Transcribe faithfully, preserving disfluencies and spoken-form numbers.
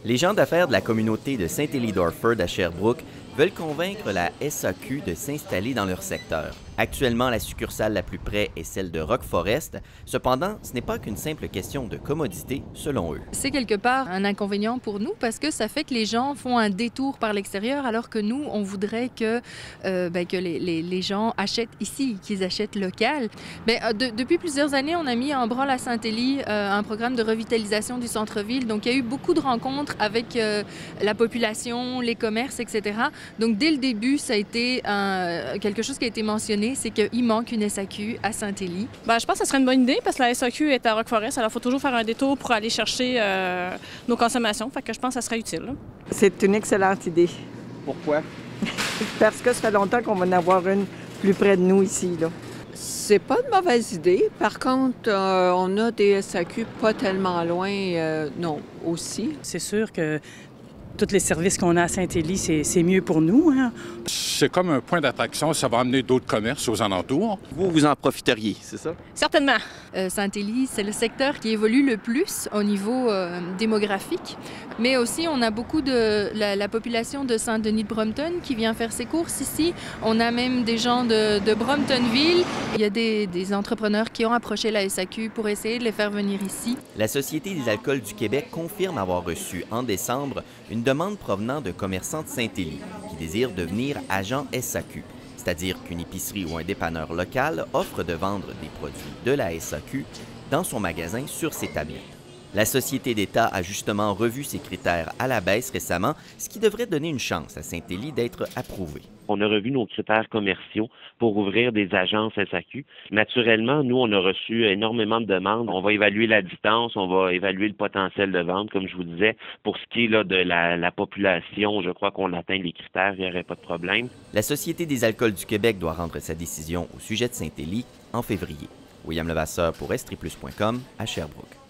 Les gens d'affaires de la communauté de Saint-Élie-d'Orford à Sherbrooke veulent convaincre la S A Q de s'installer dans leur secteur. Actuellement, la succursale la plus près est celle de Rock Forest. Cependant, ce n'est pas qu'une simple question de commodité, selon eux. C'est quelque part un inconvénient pour nous parce que ça fait que les gens font un détour par l'extérieur alors que nous, on voudrait que, euh, ben, que les, les, les gens achètent ici, qu'ils achètent local. Ben, de, depuis plusieurs années, on a mis en branle à Saint-Élie euh, un programme de revitalisation du centre-ville. Donc, il y a eu beaucoup de rencontres avec euh, la population, les commerces, et cetera. Donc, dès le début, ça a été un, quelque chose qui a été mentionné, c'est qu'il manque une S A Q à Saint-Élie. Bien, je pense que ce serait une bonne idée parce que la S A Q est à Rock Forest, alors il faut toujours faire un détour pour aller chercher euh, nos consommations. Fait que je pense que ça serait utile. C'est une excellente idée. Pourquoi? Parce que ça fait longtemps qu'on va en avoir une plus près de nous ici, là. C'est pas une mauvaise idée. Par contre, euh, on a des S A Q pas tellement loin, euh, non, aussi. C'est sûr que tous les services qu'on a à Saint-Élie, c'est mieux pour nous, hein? C'est comme un point d'attraction, ça va amener d'autres commerces aux alentours. Vous, vous en profiteriez, c'est ça? Certainement. Euh, Saint-Élie, c'est le secteur qui évolue le plus au niveau euh, démographique, mais aussi on a beaucoup de la, la population de Saint-Denis-de-Brompton qui vient faire ses courses ici. On a même des gens de, de Bromptonville. Il y a des, des entrepreneurs qui ont approché la S A Q pour essayer de les faire venir ici. La Société des alcools du Québec confirme avoir reçu en décembre une demande provenant de commerçants de Saint-Élie qui désirent devenir agents S A Q, c'est-à-dire qu'une épicerie ou un dépanneur local offre de vendre des produits de la S A Q dans son magasin sur ses tablettes. La Société d'État a justement revu ses critères à la baisse récemment, ce qui devrait donner une chance à Saint-Élie d'être approuvé. On a revu nos critères commerciaux pour ouvrir des agences S A Q. Naturellement, nous, on a reçu énormément de demandes. On va évaluer la distance, on va évaluer le potentiel de vente, comme je vous disais. Pour ce qui est là, de la, la population, je crois qu'on atteint les critères, il n'y aurait pas de problème. La Société des alcools du Québec doit rendre sa décision au sujet de Saint-Élie en février. William Levasseur pour estrie plus point com à Sherbrooke.